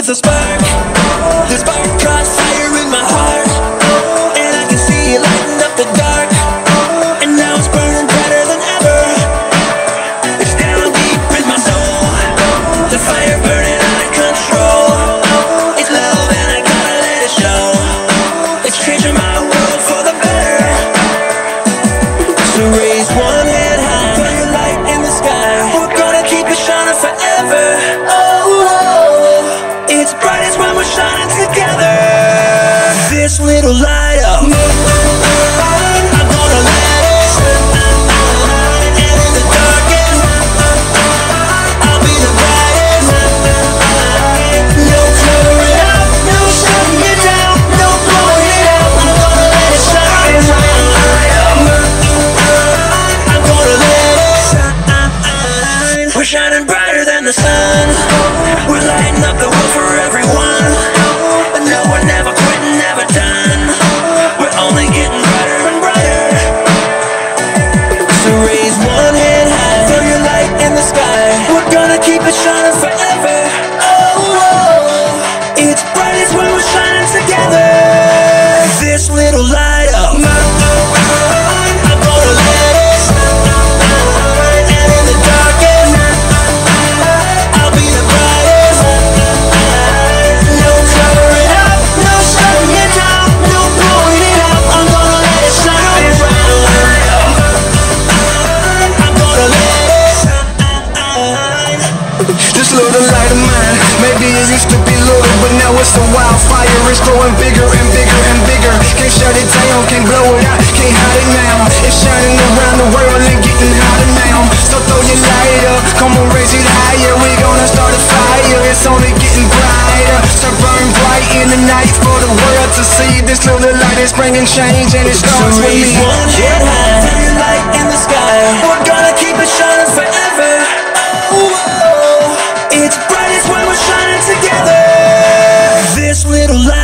with a spark. The spark caught fire in my heart, and I can see it lighting up the dark. And now it's burning brighter than ever. It's down deep in my soul, the fire burning out of control. It's love and I gotta let it show. It's changing my world for the better. So raise one hand high, put your light in the sky. We're gonna keep it shining forever. It's brightest when we're shining together. This little light up, I'm gonna let it shine. And in the darkest, I'll be the brightest. No covering up, no shutting it down, no blowing it out. I'm gonna let it shine. I'm gonna let it shine. We're shining brighter than the sun. We're lighting up the world for everyone. But no, we're never quitting, never done. We're only getting brighter and brighter. So raise one hand high, throw your light in the sky. We're gonna keep it shining forever. It's brightest when we're shining together. This little light up, I'm gonna let it shine. And in the darkest, I'll be the brightest. No covering up, no shutting it down, no blowing it out. I'm gonna let it shine. I'm gonna let it shine. This little light of mine, maybe it used to be little, but now it's a wildfire. It's growing bigger and bigger and bigger. Can't shut it down, can't blow it out, can't hide it now. It's shining around the world and getting hotter now. So throw your light up, come on, raise it higher. We're gonna start a fire, it's only getting brighter. So burn bright in the night for the world to see. This little light is bringing change and it starts with me. Raise one hand high, throw your light in the sky. We're gonna keep it shining forever. It's brightest when we're shining together. This little light